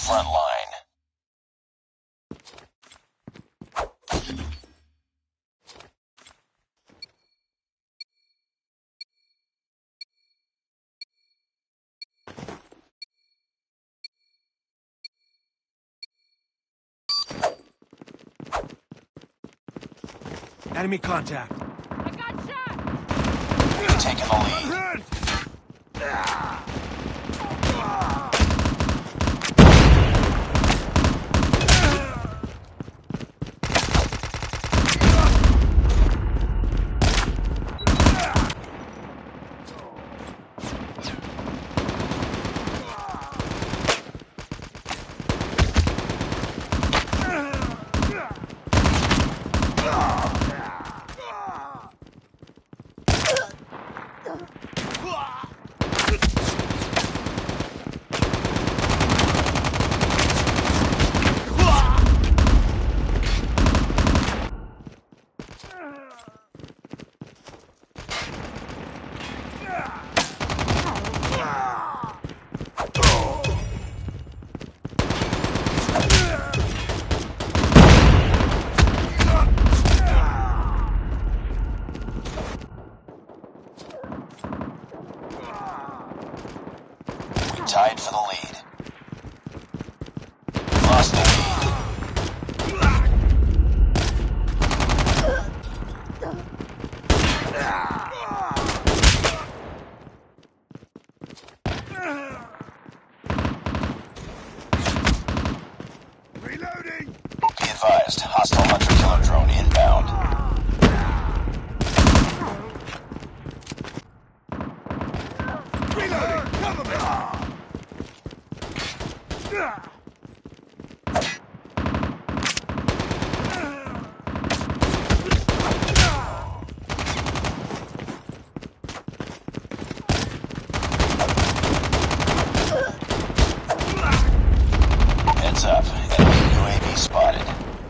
frontline. Enemy contact. I got shot! We've taken the lead. Tied for the lead. Lost the lead. Reloading! Be advised, hostile hunter-killer drone inbound. Reloading! Cover me! Heads up, enemy UAV spotted.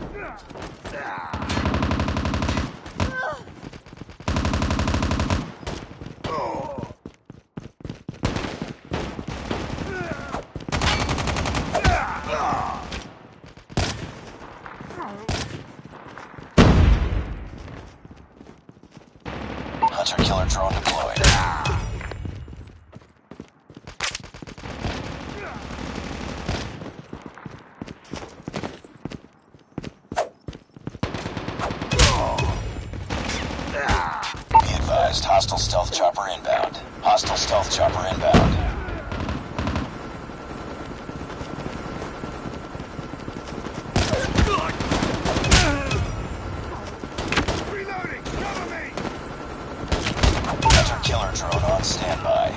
Hunter-killer drone deployed. Be advised, hostile stealth chopper inbound. Hostile stealth chopper inbound. Reloading! Cover me! Hunter-killer drone on standby.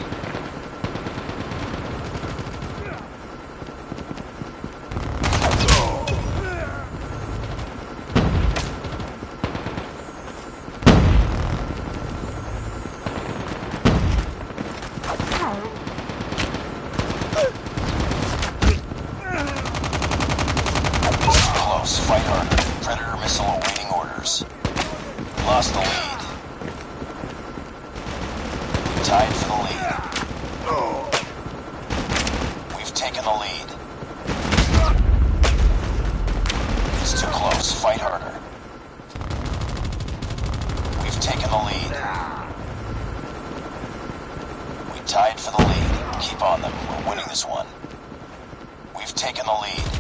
Close, fight harder. Predator missile awaiting orders. Lost the lead. Tied for the lead. We've taken the lead. It's too close. Fight harder. We've taken the lead. We tied for the lead. Keep on them. We're winning this one. We've taken the lead.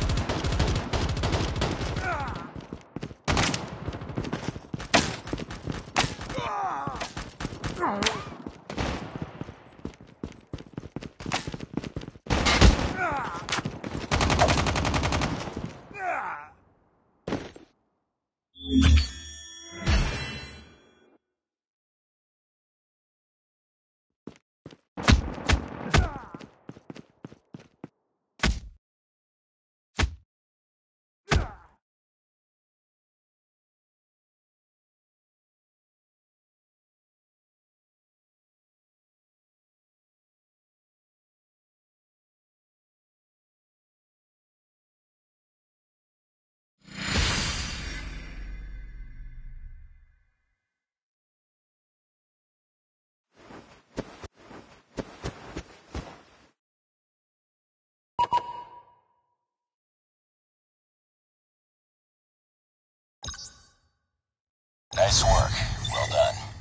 Nice work. Well done.